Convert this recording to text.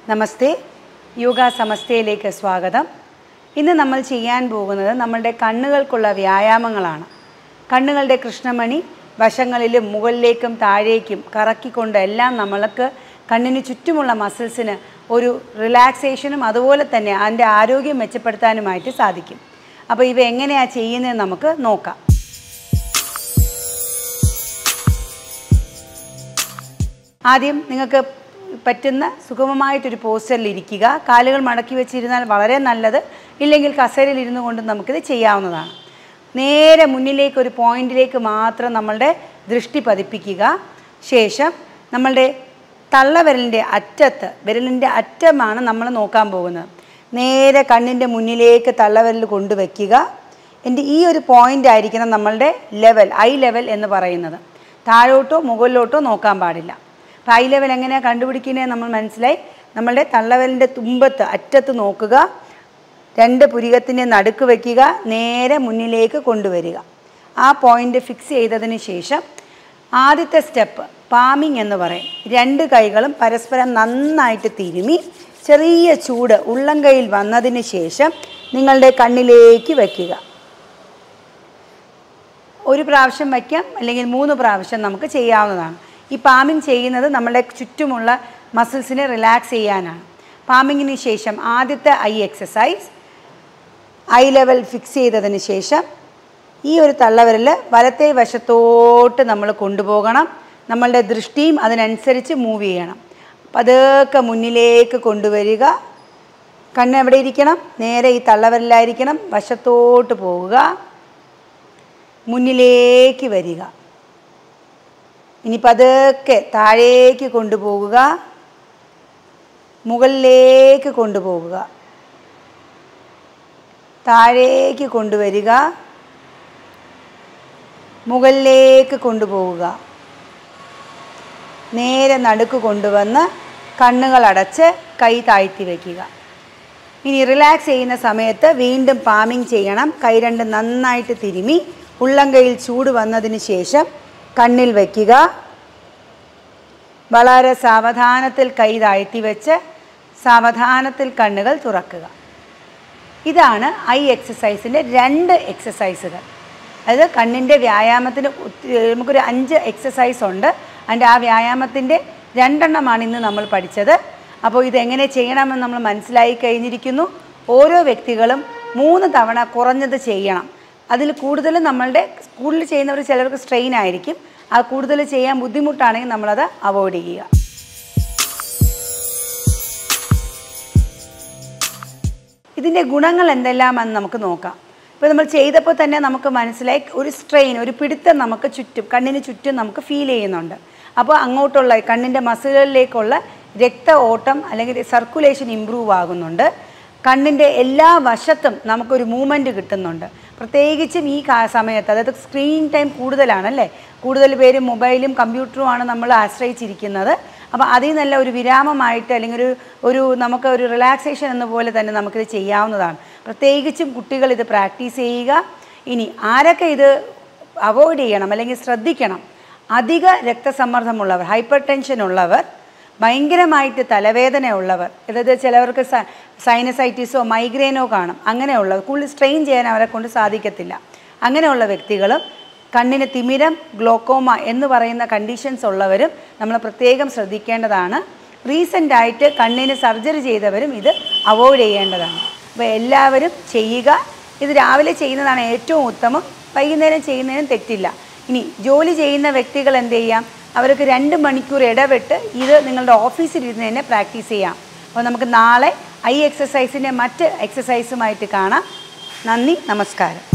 നമസ്തേ, യോഗ സമസ്തയിലേക്ക് സ്വാഗതം. ഇന്ന് നമ്മൾ ചെയ്യാൻ പോകുന്നത് നമ്മളുടെ കണ്ണുകൾക്കുള്ള വ്യായാമങ്ങളാണ്. കണ്ണുകളുടെ കൃഷ്ണമണി വശങ്ങളിലും മുകളിലേക്കും താഴേക്കും കറക്കിക്കൊണ്ട് എല്ലാം നമ്മൾക്ക് കണ്ണിന് ചുറ്റുമുള്ള മസിൽസിന് ഒരു റിലാക്സേഷനും അതുപോലെ തന്നെ അതിൻ്റെ ആരോഗ്യം മെച്ചപ്പെടുത്താനുമായിട്ട് സാധിക്കും. അപ്പോൾ ഇവ എങ്ങനെയാണ് ചെയ്യുന്നത് നമുക്ക് നോക്കാം. ആദ്യം നിങ്ങൾക്ക് പറ്റുന്ന സുഗമമായിട്ടൊരു പോസ്റ്ററിൽ ഇരിക്കുക. കാലുകൾ മടക്കി വെച്ചിരുന്നാൽ വളരെ നല്ലത്. ഇല്ലെങ്കിൽ കസേരയിൽ ഇരുന്നു കൊണ്ട് നമുക്കിത് ചെയ്യാവുന്നതാണ്. നേരെ മുന്നിലേക്ക് ഒരു പോയിന്റിലേക്ക് മാത്രം നമ്മളുടെ ദൃഷ്ടി പതിപ്പിക്കുക. ശേഷം നമ്മളുടെ തള്ളവിരലിൻ്റെ അറ്റത്ത്, വിരലിൻ്റെ അറ്റമാണ് നമ്മൾ നോക്കാൻ പോകുന്നത്. നേരെ കണ്ണിൻ്റെ മുന്നിലേക്ക് തള്ളവിരൽ കൊണ്ടുവയ്ക്കുക. ഈ ഒരു പോയിൻ്റ് ആയിരിക്കണം നമ്മളുടെ ലെവൽ, ഐ ലെവൽ എന്ന് പറയുന്നത്. താഴോട്ടോ മുകളിലോട്ടോ നോക്കാൻ പാടില്ല. അപ്പോൾ ഐ ലെവൽ എങ്ങനെയാണ് കണ്ടുപിടിക്കുന്നത് നമ്മൾ മനസ്സിലായി. നമ്മളുടെ തള്ളവിരലിൻ്റെ തുമ്പത്ത് അറ്റത്ത് നോക്കുക, രണ്ട് പുരികത്തിൻ്റെ നടുക്ക് വയ്ക്കുക, നേരെ മുന്നിലേക്ക് കൊണ്ടുവരിക. ആ പോയിൻ്റ് ഫിക്സ് ചെയ്തതിന് ശേഷം ആദ്യത്തെ സ്റ്റെപ്പ് പാമിങ് എന്ന് പറയും. രണ്ട് കൈകളും പരസ്പരം നന്നായിട്ട് തിരുമി ചെറിയ ചൂട് ഉള്ളം കൈയിൽ വന്നതിന് ശേഷം നിങ്ങളുടെ കണ്ണിലേക്ക് വയ്ക്കുക. ഒരു പ്രാവശ്യം വയ്ക്കാം, അല്ലെങ്കിൽ 3 പ്രാവശ്യം നമുക്ക് ചെയ്യാവുന്നതാണ്. ഈ പാമിങ് ചെയ്യുന്നത് നമ്മുടെ ചുറ്റുമുള്ള മസിൽസിനെ റിലാക്സ് ചെയ്യാനാണ്. പാമിങ്ങിന് ശേഷം ആദ്യത്തെ eye exercise, eye level fix ചെയ്തതിന് ശേഷം ഈ ഒരു തള്ളവിരൽ വലത്തേ വശത്തോട്ട് നമ്മൾ കൊണ്ടുപോകണം. നമ്മളുടെ ദൃഷ്ടിയും അതിനനുസരിച്ച് മൂവ് ചെയ്യണം. പതുക്കെ മുന്നിലേക്ക് കൊണ്ടുവരിക. കണ്ണ് എവിടെ ഇരിക്കണം? നേരെ ഈ തള്ളവിരലായിരിക്കണം. വശത്തോട്ട് പോവുക, മുന്നിലേക്ക് വരിക. ഇനി പതുക്കെ താഴേക്ക് കൊണ്ടുപോകുക, മുകളിലേക്ക് കൊണ്ടുപോകുക, താഴേക്ക് കൊണ്ടുവരിക, മുകളിലേക്ക് കൊണ്ടുപോവുക, നേരെ നടുക്ക് കൊണ്ടുവന്ന് കണ്ണുകൾ അടച്ച് കൈ താഴ്ത്തി വയ്ക്കുക. ഇനി റിലാക്സ് ചെയ്യുന്ന സമയത്ത് വീണ്ടും പാമിങ് ചെയ്യണം. കൈ രണ്ട് നന്നായിട്ട് തിരുമി ഉള്ളം കൈയിൽ ചൂട് വന്നതിന് ശേഷം കണ്ണിൽ വയ്ക്കുക. വളരെ സാവധാനത്തിൽ കൈ താഴ്ത്തി വെച്ച് സാവധാനത്തിൽ കണ്ണുകൾ തുറക്കുക. ഇതാണ് ഐ എക്സസൈസിൻ്റെ 2 എക്സസൈസുകൾ. അതായത് കണ്ണിൻ്റെ വ്യായാമത്തിന് നമുക്കൊരു 5 എക്സസൈസ് ഉണ്ട്. അതിൻ്റെ ആ വ്യായാമത്തിൻ്റെ 2 എണ്ണമാണ് ഇന്ന് നമ്മൾ പഠിച്ചത്. അപ്പോൾ ഇതെങ്ങനെ ചെയ്യണമെന്ന് നമ്മൾ മനസ്സിലായി കഴിഞ്ഞിരിക്കുന്നു. ഓരോ വ്യക്തികളും 3 തവണ കുറഞ്ഞത് ചെയ്യണം. അതിൽ കൂടുതൽ നമ്മളുടെ കൂടുതൽ ചെയ്യുന്നവർ ചിലർക്ക് സ്ട്രെയിൻ ആയിരിക്കും. ആ കൂടുതൽ ചെയ്യാൻ ബുദ്ധിമുട്ടാണെങ്കിൽ നമ്മളത് അവോയ്ഡ് ചെയ്യുക. ഇതിൻ്റെ ഗുണങ്ങൾ എന്തെല്ലാമെന്ന് നമുക്ക് നോക്കാം. ഇപ്പോൾ നമ്മൾ ചെയ്തപ്പോൾ തന്നെ നമുക്ക് മനസ്സിലായി ഒരു സ്ട്രെയിൻ, ഒരു പിടുത്തം നമുക്ക് ചുറ്റും, കണ്ണിന് ചുറ്റും നമുക്ക് ഫീൽ ചെയ്യുന്നുണ്ട്. അപ്പോൾ അങ്ങോട്ടുള്ള കണ്ണിൻ്റെ മസിലുകളിലേക്കുള്ള രക്ത ഓട്ടം അല്ലെങ്കിൽ സർക്കുലേഷൻ ഇമ്പ്രൂവ് ആകുന്നുണ്ട്. കണ്ണിൻ്റെ എല്ലാ വശത്തും നമുക്കൊരു മൂവ്മെൻറ്റ് കിട്ടുന്നുണ്ട്. പ്രത്യേകിച്ചും ഈ സമയത്ത്, അതായത് സ്ക്രീൻ ടൈം കൂടുതലാണല്ലേ, കൂടുതൽ പേര് മൊബൈലും കമ്പ്യൂട്ടറുമാണ് നമ്മൾ ആശ്രയിച്ചിരിക്കുന്നത്. അപ്പോൾ അതിൽ നിന്നല്ല ഒരു വിരാമമായിട്ട് അല്ലെങ്കിൽ നമുക്ക് ഒരു റിലാക്സേഷൻ എന്ന പോലെ തന്നെ നമുക്കിത് ചെയ്യാവുന്നതാണ്. പ്രത്യേകിച്ചും കുട്ടികൾ ഇത് പ്രാക്ടീസ് ചെയ്യുക. ഇനി ആരൊക്കെ ഇത് അവോയ്ഡ് ചെയ്യണം അല്ലെങ്കിൽ ശ്രദ്ധിക്കണം? അധിക രക്തസമ്മർദ്ദമുള്ളവർ, ഹൈപ്പർ ടെൻഷൻ ഉള്ളവർ, ഭയങ്കരമായിട്ട് തലവേദന ഉള്ളവർ, അതായത് ചിലവർക്ക് സൈനസൈറ്റിസോ മൈഗ്രെയിനോ കാണും. അങ്ങനെയുള്ളവർ കൂടുതൽ സ്ട്രെയിൻ ചെയ്യാൻ അവരെ കൊണ്ട് സാധിക്കത്തില്ല. അങ്ങനെയുള്ള വ്യക്തികളും കണ്ണിന് തിമിരം, ഗ്ലോക്കോമ എന്ന് പറയുന്ന കണ്ടീഷൻസ് ഉള്ളവരും നമ്മൾ പ്രത്യേകം ശ്രദ്ധിക്കേണ്ടതാണ്. റീസെൻ്റായിട്ട് കണ്ണിന് സർജറി ചെയ്തവരും ഇത് അവോയ്ഡ് ചെയ്യേണ്ടതാണ്. അപ്പോൾ എല്ലാവരും ചെയ്യുക. ഇത് രാവിലെ ചെയ്യുന്നതാണ് ഏറ്റവും ഉത്തമം. വൈകുന്നേരം ചെയ്യുന്നതിനും തെറ്റില്ല. ഇനി ജോലി ചെയ്യുന്ന വ്യക്തികൾ എന്ത് ചെയ്യാം? അവർക്ക് 2 മണിക്കൂർ ഇടവിട്ട് ഇത് നിങ്ങളുടെ ഓഫീസിൽ ഇരുന്ന് തന്നെ പ്രാക്ടീസ് ചെയ്യാം. അപ്പോൾ നമുക്ക് നാളെ ഐ എക്സസൈസിൻ്റെ മറ്റ് എക്സസൈസുമായിട്ട് കാണാം. നന്ദി, നമസ്കാരം.